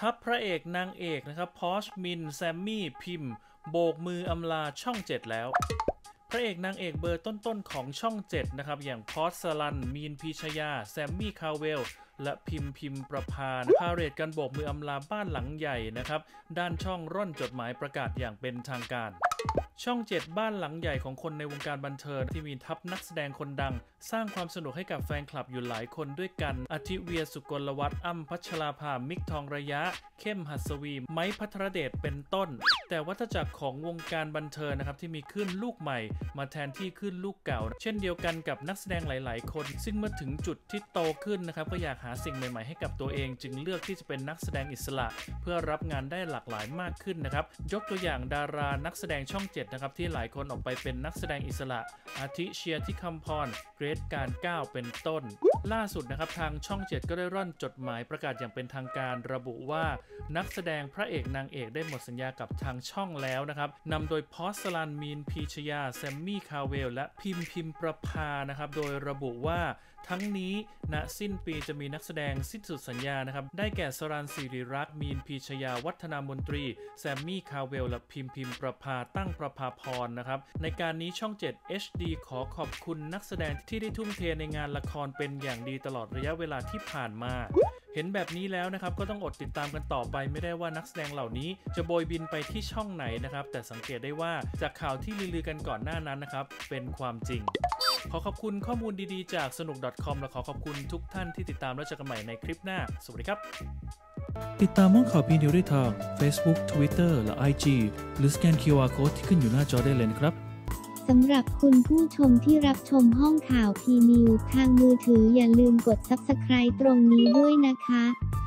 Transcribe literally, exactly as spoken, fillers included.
ทัพพระเอกนางเอกนะครับพอชมินแซมมี่พิมพ์โบกมืออำลาช่องเจ็ดแล้วพระเอกนางเอกเบอร์ต้นๆของช่องเจ็ดนะครับอย่างพอชสลันมีนพีชยาแซมมี่คาเวลและพิมพิมประพาพาเหรดกันโบกมืออำลาบ้านหลังใหญ่นะครับด้านช่องร่อนจดหมายประกาศอย่างเป็นทางการช่องเจ็ดบ้านหลังใหญ่ของคนในวงการบันเทิงที่มีทัพนักแสดงคนดังสร้างความสนุกให้กับแฟนคลับอยู่หลายคนด้วยกันอาทิเวียสุกลวัฒน์อ้ำพัชราภามิกทองระยะเข้มหัสวีไม้พัทรเดชเป็นต้นแต่วัฏจักรของวงการบันเทิงนะครับที่มีขึ้นลูกใหม่มาแทนที่ขึ้นลูกเก่าเช่นเดียวกันกับนักแสดงหลายๆคนซึ่งเมื่อถึงจุดที่โตขึ้นนะครับก็อยากหาสิ่งใหม่ๆให้กับตัวเองจึงเลือกที่จะเป็นนักแสดงอิสระเพื่อรับงานได้หลากหลายมากขึ้นนะครับยกตัวอย่างดารานักแสดงช่องเจ็ดนะครับที่หลายคนออกไปเป็นนักแสดงอิสระอาทิเชียร์ที่คำพรเกรทการก้าวเป็นต้นล่าสุดนะครับทางช่องเจ็ดก็ได้ร่อนจดหมายประกาศอย่างเป็นทางการระบุว่านักแสดงพระเอกนางเอกได้หมดสัญญากับทางช่องแล้วนะครับนำโดยพอสสลันมีนพีชยาแซมมี่คาเวลและพิมพิมประพานะครับโดยระบุว่าทั้งนี้ณสิ้นปีจะมีนักแสดงสิ้นสุดสัญญานะครับได้แก่สรันศิริรักษ์มีนพีชยาวัฒนามนตรีแซมมี่คาเวลและพิมพิมประพาตั้งประภาพรนะครับในการนี้ช่องเจ็ด เอช ดี ขอขอบคุณนักแสดงที่ได้ทุ่มเทในงานละครเป็นอย่างดีตลอดระยะเวลาที่ผ่านมาเห็นแบบนี้แล้วนะครับก็ต้องอดติดตามกันต่อไปไม่ได้ว่านักแสดงเหล่านี้จะโบยบินไปที่ช่องไหนนะครับแต่สังเกตได้ว่าจากข่าวที่ลือๆกันก่อนหน้านั้นนะครับเป็นความจริงขอขอบคุณข้อมูลดีๆจากสนุก .com และขอขอบคุณทุกท่านที่ติดตามและเจอกันใหม่ในคลิปหน้าสวัสดีครับติดตามห้องข่าวพีนิวได้ทาง Facebook Twitter และ ไอ จี หรือสแกน คิว อาร์ Code ที่ขึ้นอยู่หน้าจอได้เลยนะครับสำหรับคุณผู้ชมที่รับชมห้องข่าวพีนิวทางมือถืออย่าลืมกด ซับสไครบ์ ตรงนี้ด้วยนะคะ